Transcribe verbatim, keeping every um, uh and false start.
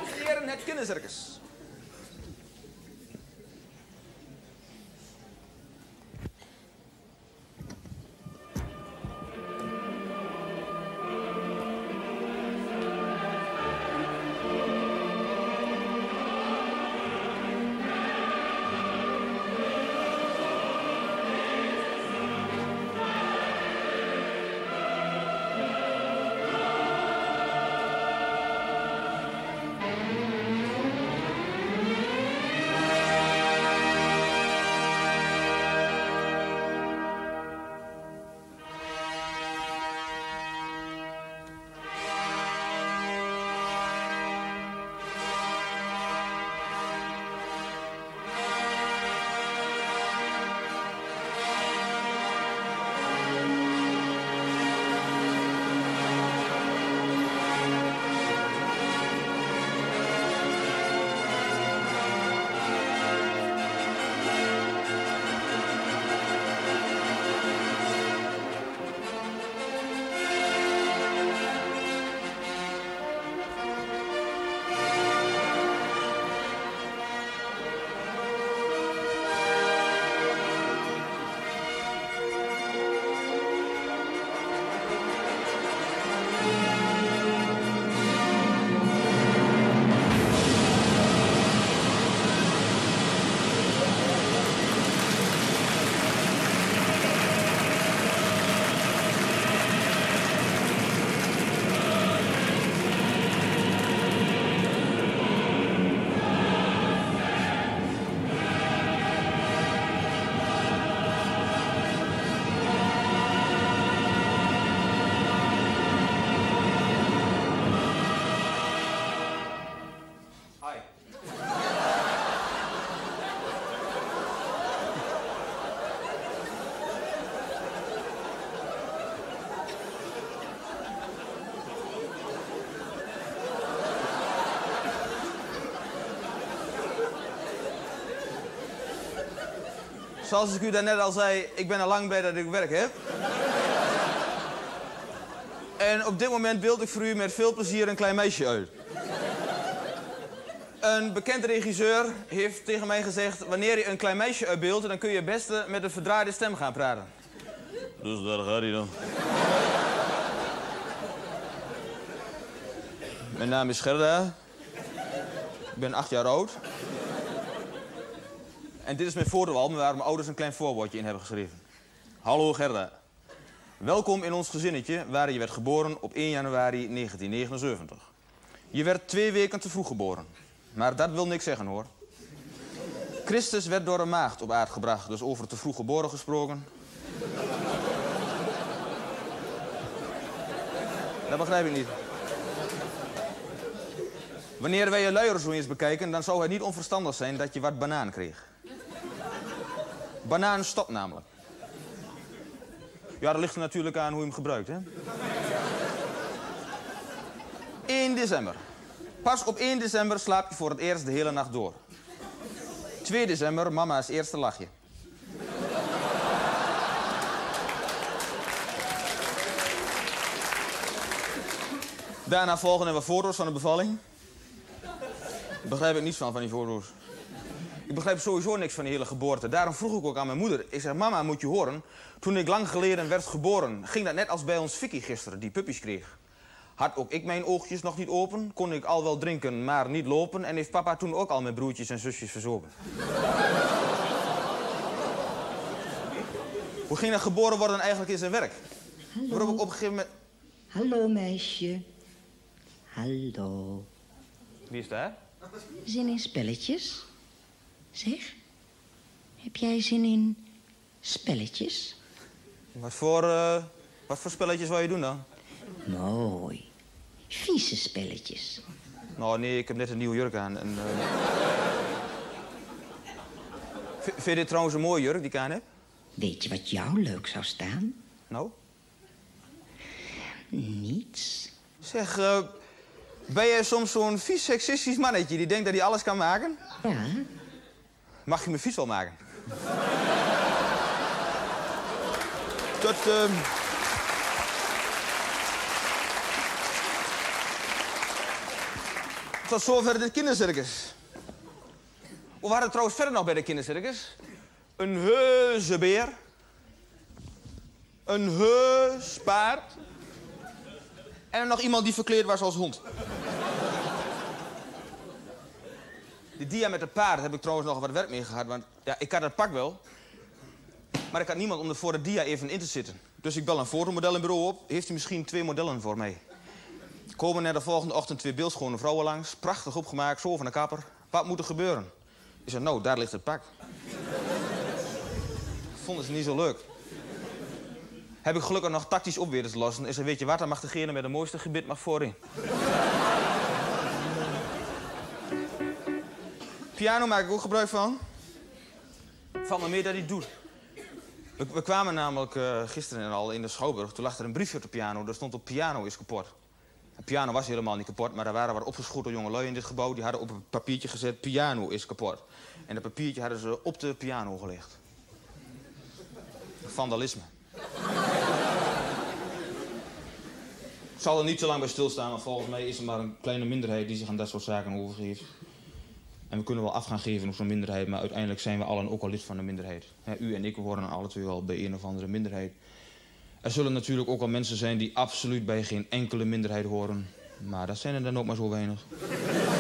Dames en heren, het kindercircus. Zoals ik u daarnet al zei, ik ben al lang blij dat ik werk heb. En op dit moment beeld ik voor u met veel plezier een klein meisje uit. Een bekend regisseur heeft tegen mij gezegd, wanneer je een klein meisje uitbeeldt, dan kun je het beste met een verdraaide stem gaan praten. Dus daar gaat hij dan. Mijn naam is Gerda. Ik ben acht jaar oud. En dit is mijn fotoalbum waar mijn ouders een klein voorwoordje in hebben geschreven. Hallo Gerda. Welkom in ons gezinnetje waar je werd geboren op één januari negentien negenenzeventig. Je werd twee weken te vroeg geboren. Maar dat wil niks zeggen hoor. Christus werd door een maagd op aarde gebracht, dus over te vroeg geboren gesproken. Dat begrijp ik niet. Wanneer wij je luier zo eens bekijken, dan zou het niet onverstandig zijn dat je wat banaan kreeg. Banaan stopt namelijk. Ja, dat ligt er natuurlijk aan hoe je hem gebruikt, hè. één december. Pas op één december slaap je voor het eerst de hele nacht door. twee december, mama's eerste lachje. Daarna volgen er wat foto's van de bevalling. Daar begrijp ik niets van, van die foto's. Ik begrijp sowieso niks van die hele geboorte. Daarom vroeg ik ook aan mijn moeder. Ik zeg, mama, moet je horen. Toen ik lang geleden werd geboren, ging dat net als bij ons Vicky gisteren, die puppies kreeg. Had ook ik mijn oogjes nog niet open, kon ik al wel drinken, maar niet lopen. En heeft papa toen ook al mijn broertjes en zusjes verzopen. Hoe ging dat geboren worden eigenlijk in zijn werk? Hallo. Waarop ik op een gegeven moment... Hallo, meisje. Hallo. Wie is daar? Zin in spelletjes? Zeg, heb jij zin in spelletjes? Wat voor, uh, wat voor spelletjes wou je doen dan? Mooi. Vieze spelletjes. Nou, nee, ik heb net een nieuwe jurk aan. En, uh... Vind je dit trouwens een mooie jurk die ik aan heb? Weet je wat jou leuk zou staan? Nou? Niets. Zeg, uh, ben jij soms zo'n vies seksistisch mannetje die denkt dat hij alles kan maken? Ja. Mag je me vies wel maken? Dat, uh... tot zover dit kindercircus. We hadden trouwens verder nog bij de kindercircus. Een heuzenbeer. Een heuspaard. En nog iemand die verkleed was als hond. Die dia met het paard heb ik trouwens nog wat werk mee gehad. Want ja, ik had het pak wel. Maar ik had niemand om er voor de dia even in te zitten. Dus ik bel een fotomodellenbureau op. Heeft u misschien twee modellen voor mij? Komen er de volgende ochtend twee beeldschone vrouwen langs. Prachtig opgemaakt, zo van de kapper. Wat moet er gebeuren? Ik zei, nou, daar ligt het pak. Vonden ze niet zo leuk. Heb ik gelukkig nog tactisch op weer te lossen. Is er, weet je wat, dan mag degene met het mooiste gebit mag voorin. Piano maak ik ook gebruik van. Valt me mee dat hij het doet. We, we kwamen namelijk uh, gisteren al in de Schouwburg. Toen lag er een briefje op de piano. Daar stond op piano is kapot. De piano was helemaal niet kapot, maar er waren wat opgeschoten jongelui in dit gebouw. Die hadden op een papiertje gezet, piano is kapot. En dat papiertje hadden ze op de piano gelegd. Vandalisme. Ik zal er niet zo lang bij stilstaan, want volgens mij is er maar een kleine minderheid die zich aan dat soort zaken overgeeft. En we kunnen wel af gaan geven op zo'n minderheid, maar uiteindelijk zijn we allen ook al lid van de minderheid. He, u en ik horen alle twee wel bij een of andere minderheid. Er zullen natuurlijk ook al mensen zijn die absoluut bij geen enkele minderheid horen. Maar dat zijn er dan ook maar zo weinig.